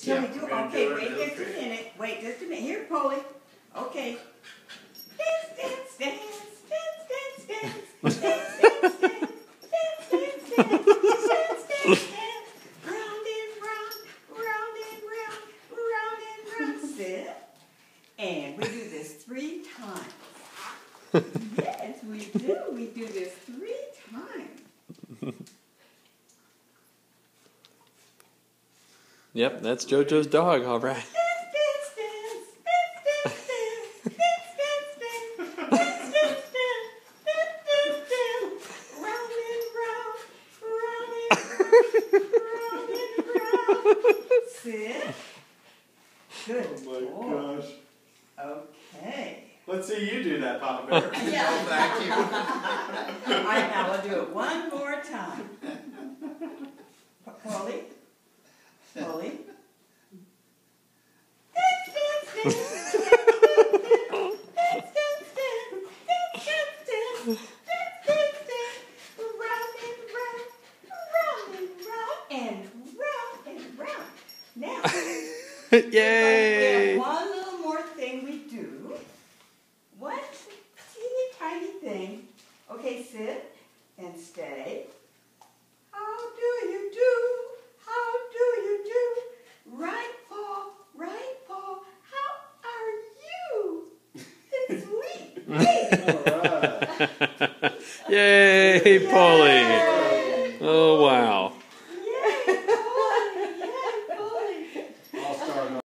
Shall we do it? Okay, wait just a minute. Wait just a minute. Here, Poli. Okay. Dance, dance, dance, dance, dance, dance, dance, dance, dance, dance, dance, dance, dance, dance, dance. Round and round, round and round, round and round. Sit. And we do this 3 times. Yes, we do. We do this 3 times. Yep, that's JoJo's dog, all right. Sit. Good. Oh my gosh. Okay. Let's see you do that, Papa Bear. Yeah. Oh, thank you. All right, now we'll do it one more time. Poli. Poli. Now, Yay! we have one little more thing we do. One teeny tiny thing. Okay, sit and stay. How do you do? How do you do? Right paw, how are you? It's sweet. All right. Yay, Poli! Oh, wow.